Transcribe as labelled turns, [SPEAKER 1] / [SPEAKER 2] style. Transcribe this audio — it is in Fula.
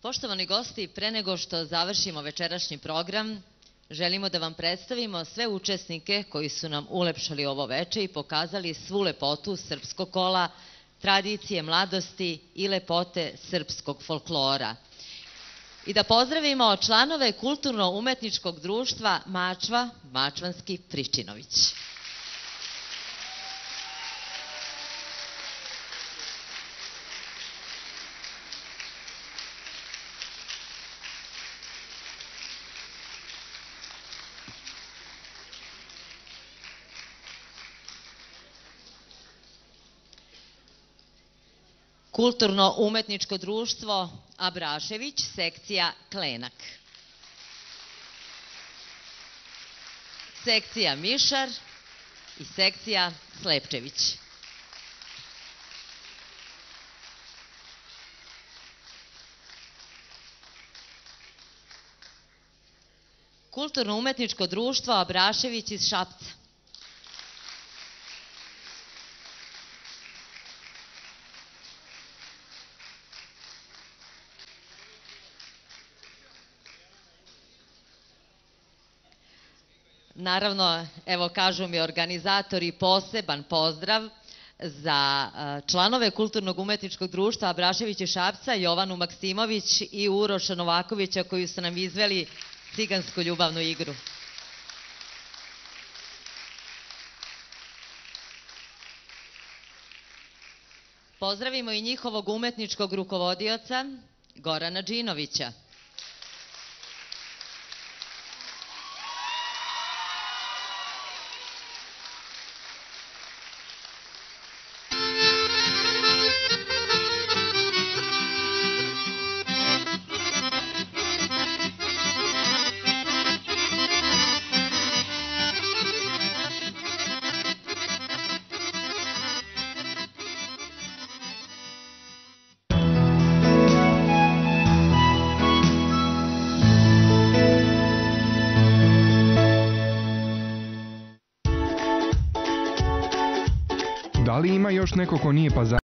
[SPEAKER 1] Poštovani gosti, pre nego što završimo večerašnji program, želimo da vam predstavimo sve učesnike koji su nam ulepšali ovo veče i pokazali svu lepotu srpskog kola, tradicije mladosti i lepote srpskog folklora. I da pozdravimo članove Kulturno-umetničkog društva Mačva, Mačvanski Fričinović. Kulturno-umetničko društvo Abrašević, sekcija Klenak. Sekcija Mišar i sekcija Slepčević. Kulturno-umetničko društvo Abrašević iz Šapca. Naravno, evo kažu mi organizatori, poseban pozdrav za članove Kulturnog-umetničkog društva Abrašević iz Šapca, Jovanu Maksimović i Uroša Novakovića koji su nam izveli cigansku ljubavnu igru. Pozdravimo i njihovog umetničkog rukovodioca Gorana Džinovića.
[SPEAKER 2] Da li ima još neko ko nije